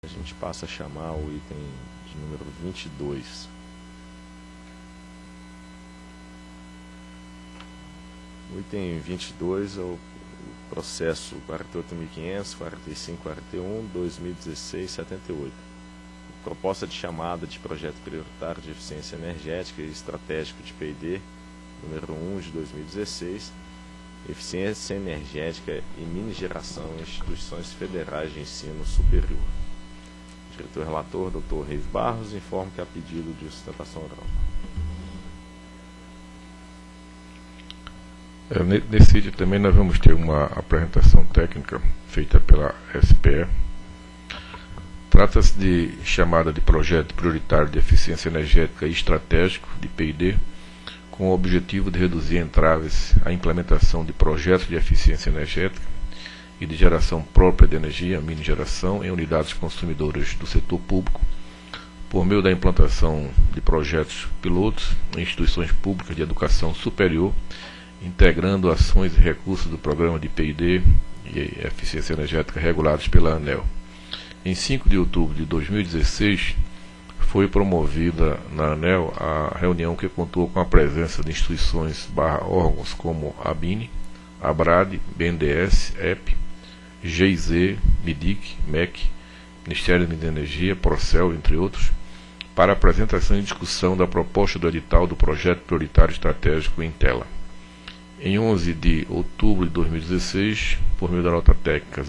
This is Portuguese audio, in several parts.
A gente passa a chamar o item de número 22. O item 22 é o processo 48.500, 4541, 2016, 78. Proposta de chamada de projeto prioritário de eficiência energética e estratégico de P&D, número 1 de 2016, eficiência energética e mini geração em instituições federais de ensino superior. O diretor relator, Dr. Reive Barros, informa que há pedido de sustentação oral. Nesse item também nós vamos ter uma apresentação técnica feita pela SPE. Trata-se de chamada de projeto prioritário de eficiência energética e estratégico de P&D, com o objetivo de reduzir entraves à implementação de projetos de eficiência energética e de geração própria de energia, mini geração, em unidades consumidoras do setor público, por meio da implantação de projetos pilotos em instituições públicas de educação superior, integrando ações e recursos do Programa de P&D e Eficiência Energética regulados pela ANEEL. Em 5 de outubro de 2016, foi promovida na ANEEL a reunião que contou com a presença de instituições /órgãos como a ABINE, ABRAD, BNDES, EP, GIZ, MIDIC, MEC, Ministério da Energia, Procel, entre outros, para apresentação e discussão da proposta do edital do Projeto Prioritário Estratégico em tela. Em 11 de outubro de 2016, por meio da nota técnica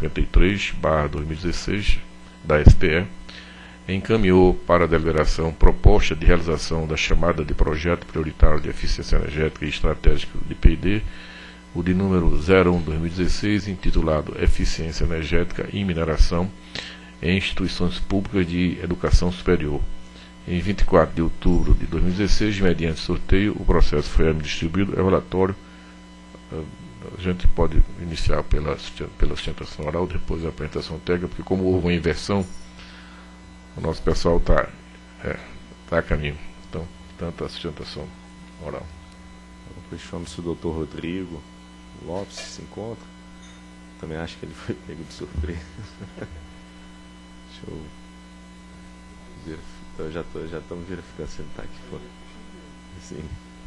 053/2016 da SPE, encaminhou para a deliberação proposta de realização da chamada de Projeto Prioritário de Eficiência Energética e Estratégico de P&D, o de número 01/2016, intitulado Eficiência Energética e Mineração em Instituições Públicas de Educação Superior. Em 24 de outubro de 2016, mediante sorteio, o processo foi distribuído. É o relatório. A gente pode iniciar pela sustentação oral, depois a apresentação técnica, porque como houve uma inversão, o nosso pessoal está a caminho. Então, tanto a sustentação oral. Depois chama-se o Dr. Rodrigo Lopes, se encontra. Também acho que ele foi pego de surpresa. Deixa eu verificar. Já estamos verificando se ele está aqui fora. Sim.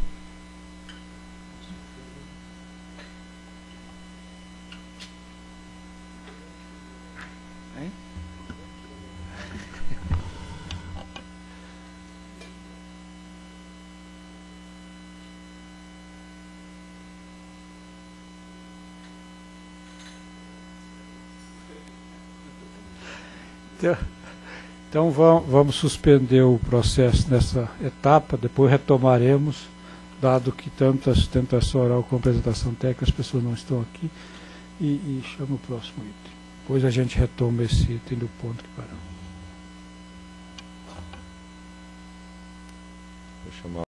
Hein? Então vamos suspender o processo nessa etapa, depois retomaremos, dado que tanto a sustentação oral como a apresentação técnica, as pessoas não estão aqui, e chama o próximo item. Depois a gente retoma esse item do ponto que paramos. Vou chamar